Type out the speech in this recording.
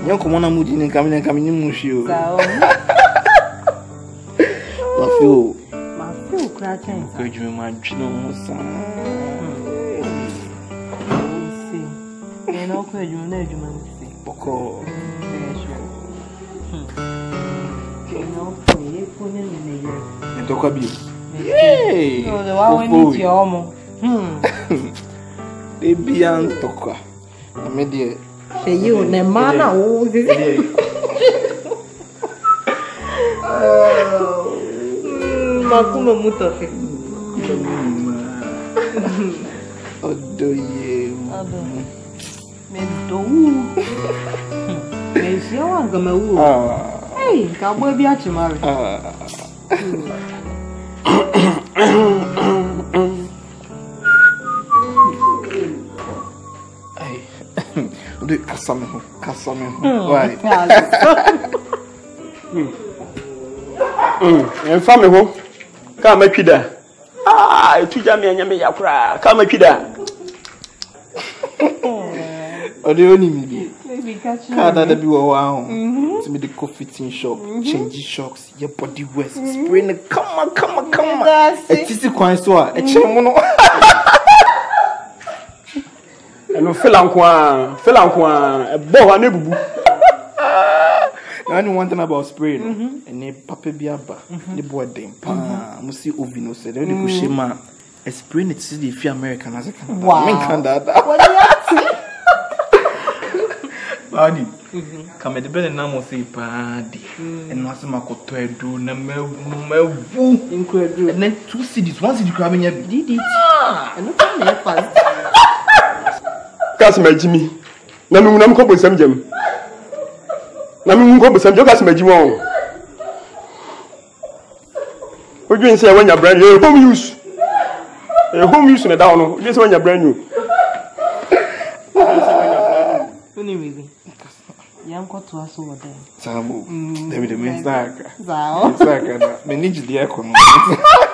You come on a moody and coming in Mushio. My feel cracking. Could you imagine no son? No, could you know you might say? Boko. And talk abuse. Yay! No, the one we need your baby and talker. I made it. You, the man, oh, Makuma Mutafi. Oh, do you? Hey, cowboy be at you, Mary. Do Cassame. Right. And family home. Come, my pida. Ah, you teach me and Yami Yakra. Come, my pida. Or the only maybe catch that be wow. To me, the coffee shop, change shocks, your body west, spring. Come on. A tissy coin store, a chamono. And Philanqua, a bow and a boo. I know one thing about spraying, and a papa biaba, the boy dame, Musi Ovino said, only Kushima, a spring it city if you're American as a Canada. Wow, Badi, come at the bed and now say, Paddy, and Masamako do Namu, incredible, and then 2 cities, 1 city crabbing your did it. And not fast. Cass my Jimmy, Namu Cobo Sam Jim. Namu Cobo Sam Jokas my Jimon. What do you say when you're brand new? Home use. A home use in a down, just when you're brand new. Really? Young got to us over there. Samu, David, the Mizaka. Zao, Zaka, manage the economy.